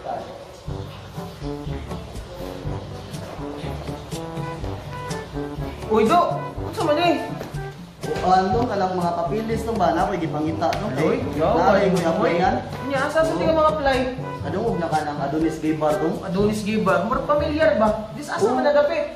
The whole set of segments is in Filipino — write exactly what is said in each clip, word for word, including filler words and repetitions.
Uy, do! Ano man eh? Ano ka lang mga papilis no ba? Nakoy gipangita no? Uy, Nakoy mo yung yan. Nya, asa sa tingin mga apply? Ano huwag na ka ng Adonis Gibar dong? Adonis Giba, more familiar ba? Dis asa man nagapit?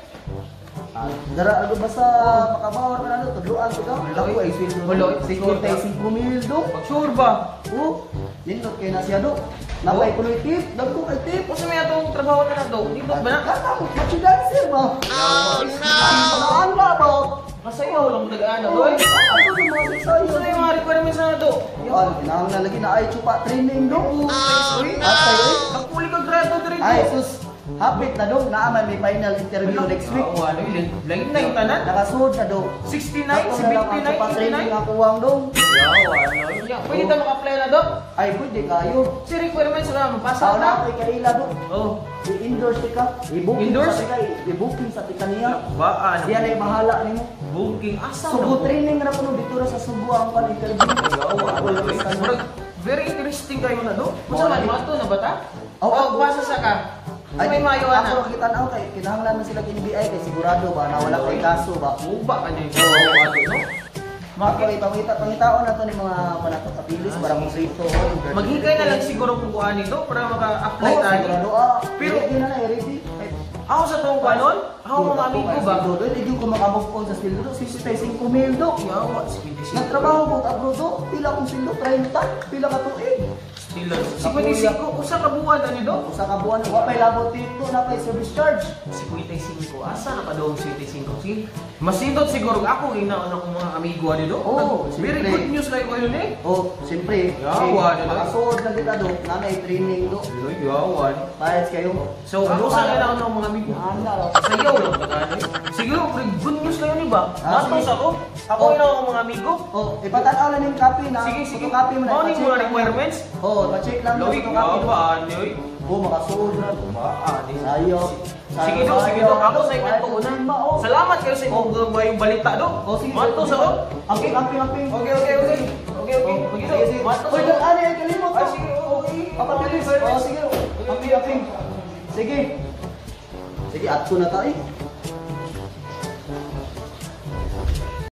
Dara ano ba sa makabawar ka na no? Tudluan ko ka? Ako ay sweldo. Wala, fifty-five mil dong. Sure ba? Oo. Nindot kay na siya do. Napay kunoy tip, dagko kay tip. O sa may atong trabaho na na do? Dito ba na? Kata mo, machidancer ba? Oh no! Palaan ba ba? Masayaw lang tagaan na do eh. Ano sa mga sasayo? Ano yung mga requirements na do? Yan, kinahanglan lagi na ay chupa training do. Uy, Atay eh. nakuli ka grado dito. Ay, sus. Hapit na dong, naaman may final interview next week. Oo, ano yun? Lain na yung tanan? Nakasuod na do. sixty-nine, Ako na lang ang seventy-nine, chupa training eighty-nine? ako ang dong. Yaw, ano yun? Pwede tayo maka-apply na do? Ay, pwede kayo. Si requirements na mapasa Sa na? na kay kaila do. Oo. I-endorse ka. I-booking Endorse? sa tika. I-booking sa tika niya. Baan? Siya na yung bahala nimo. Booking. Asa Sugo training na kuno dito ra sa Sugo ang pan interview. Murag, very interesting kayo na do. Kung sa man, mato na ba ta? Oo, Oo, ako. basa sa ka. Ay, may mayo na. Ako kita na kay kinahanglan man sila N B I kay sigurado ba na wala kay kaso ba. Muba ka niyo yung ano, no? Mga pangita pangitaon na to ni mga manatot kapilis para mo safety. Maghikay na lang siguro kung kuhaan nito para maka-apply Oh, tayo. sigurado ah. Pero- Pero na na ready. Ako sa tong kanon, ako mga amigo ba? Do do di ko makamove on sa sweldo do sixty-five mil do. Yawa, sige, Nagtrabaho ko abroad do, pila kong sweldo thirty, pila ka tuig. Sila. fifty-five, usa ka buwan ani do? Usa ka buwan wa pay labot dito na pay service charge. fifty-five, asa na pa daw ang fifty-five? Sige. Masindot siguro ako inaon akong mga amigo ani do. Oo, Very siyempre. good news kayo ko yun eh. Oh, siyempre. Yawa, eh, do. Makasuod na kita do, nanay training do. Ay, yawan. Bayad kayo. So, ako sa kailangan ng mga amigo. Anda lang. Sayaw lang tagani. Siguro, good news kayo ni ba? Ah, Matos sige. ako. Ako Oh. ina ako mga amigo. Oh, ipatanaw lang yung copy na. Sige, sige. Copy mo na. Mao ni ipa-check mga lang. requirements. Oh, pa-check lang Loy, yung copy. yawan, yoy. Oh, makasuod na to. Baan, eh. Sayo. Sige do, sige do. Ako sa inyong tuunan. Salamat kayo sa inyong gawing balita do. Oh, sige. Matos ako. Amping, amping, amping. Okay, okay, okay. Okay, okay. Oh, Sige sige, sige. do. Matos Uy, ako. dal- ano yung kalimot? Ay, sige, okay. Papabilis. Oh, sige. Amping, amping. Sige. Sige, at ko na tayo.